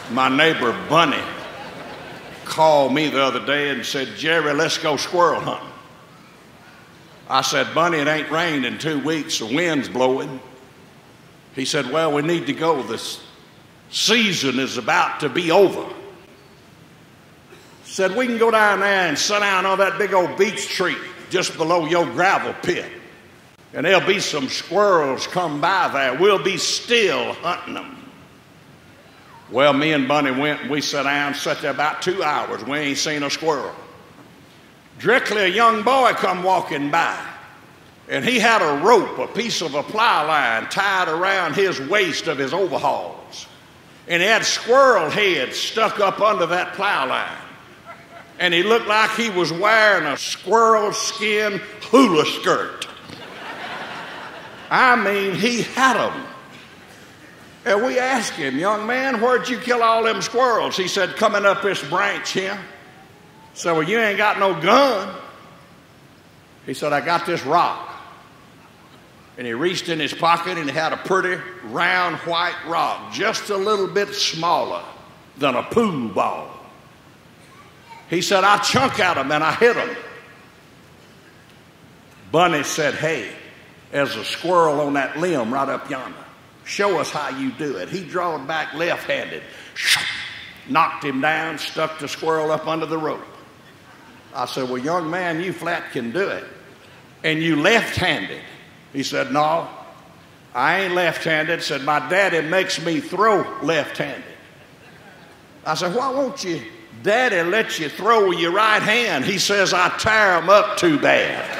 My neighbor Bunny called me the other day and said, Jerry, let's go squirrel hunting. I said, Bunny, it ain't rained in 2 weeks, the wind's blowing. He said, well, we need to go. This season is about to be over. Said, we can go down there and sit down on that big old beech tree just below your gravel pit. And there'll be some squirrels come by there. We'll be still hunting them. Well, me and Bunny went and we sat down, sat there about 2 hours. We ain't seen a squirrel. Directly, a young boy come walking by, and he had a rope, a piece of a plow line tied around his waist of his overalls. And he had squirrel heads stuck up under that plow line. And he looked like he was wearing a squirrel skin hula skirt. I mean, he had them. And we asked him, young man, where'd you kill all them squirrels? He said, coming up this branch here. So, well, you ain't got no gun. He said, I got this rock. And he reached in his pocket and he had a pretty round white rock, just a little bit smaller than a pool ball. He said, I chunk at him and I hit him. Bunny said, hey, there's a squirrel on that limb right up yonder. Show us how you do it. He drawed back left-handed, knocked him down, stuck the squirrel up under the rope. I said, well, young man, you flat can do it. And you left-handed. He said, no, I ain't left-handed. Said, my daddy makes me throw left-handed. I said, why won't you, daddy, let you throw with your right hand? He says, I tear him up too bad.